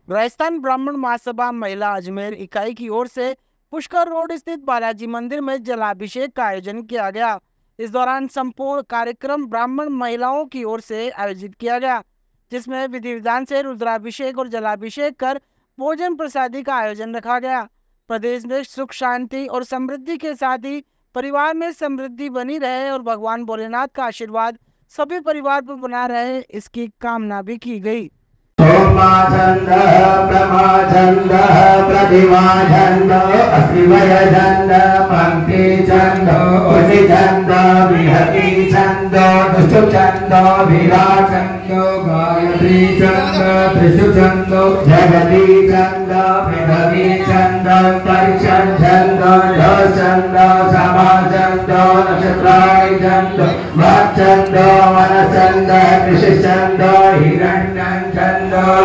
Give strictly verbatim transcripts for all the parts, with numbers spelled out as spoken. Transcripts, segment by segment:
राजस्थान ब्राह्मण महासभा महिला अजमेर इकाई की ओर से पुष्कर रोड स्थित बालाजी मंदिर में जलाभिषेक का आयोजन किया गया। इस दौरान संपूर्ण कार्यक्रम ब्राह्मण महिलाओं की ओर से आयोजित किया गया, जिसमें विधि विधान से रुद्राभिषेक और जलाभिषेक कर भोजन प्रसादी का आयोजन रखा गया। प्रदेश में सुख शांति और समृद्धि के साथ ही परिवार में समृद्धि बनी रहे और भगवान भोलेनाथ का आशीर्वाद सभी परिवार पर बना रहे, इसकी कामना भी की गई। सोमाचंदः प्रमाचंदः प्रतिमाचंदः अस्विवयचंदः पंक्तिचंदः उदिचंदः विहतिचंदः दुष्टचंदः विराचंदः गायत्रीचंदः त्रिशुचंदः जगतीचंदः पृथ्वीचंदः परिचंदः जलचंदः समाचंदः नक्षत्रायचंदः वाक्चंदः वनचंदः कृषिचंदः हिरण्यचंदः।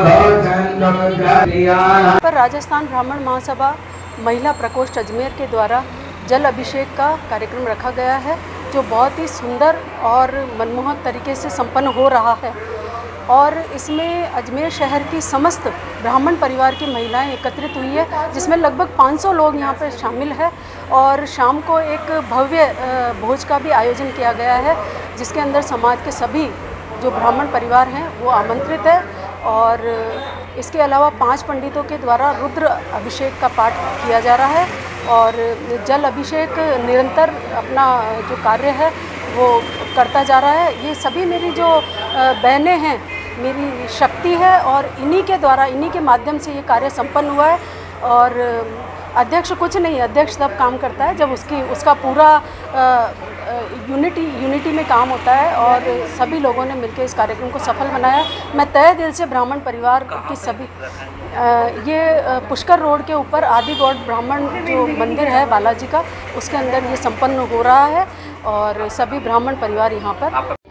पर राजस्थान ब्राह्मण महासभा महिला प्रकोष्ठ अजमेर के द्वारा जल अभिषेक का कार्यक्रम रखा गया है, जो बहुत ही सुंदर और मनमोहक तरीके से संपन्न हो रहा है। और इसमें अजमेर शहर की समस्त ब्राह्मण परिवार की महिलाएं एकत्रित हुई है, जिसमें लगभग पाँच सौ लोग यहाँ पर शामिल है। और शाम को एक भव्य भोज का भी आयोजन किया गया है, जिसके अंदर समाज के सभी जो ब्राह्मण परिवार हैं वो आमंत्रित है। और इसके अलावा पांच पंडितों के द्वारा रुद्र अभिषेक का पाठ किया जा रहा है और जल अभिषेक निरंतर अपना जो कार्य है वो करता जा रहा है। ये सभी मेरी जो बहनें हैं, मेरी शक्ति है और इन्हीं के द्वारा, इन्हीं के माध्यम से ये कार्य संपन्न हुआ है। और अध्यक्ष कुछ नहीं, अध्यक्ष तब काम करता है जब उसकी उसका पूरा यूनिटी यूनिटी में काम होता है। और सभी लोगों ने मिलकर इस कार्यक्रम को सफल बनाया। मैं तहे दिल से ब्राह्मण परिवार की सभी ये पुष्कर रोड के ऊपर आदि गौड़ ब्राह्मण जो मंदिर है बालाजी का, उसके अंदर ये संपन्न हो रहा है और सभी ब्राह्मण परिवार यहाँ पर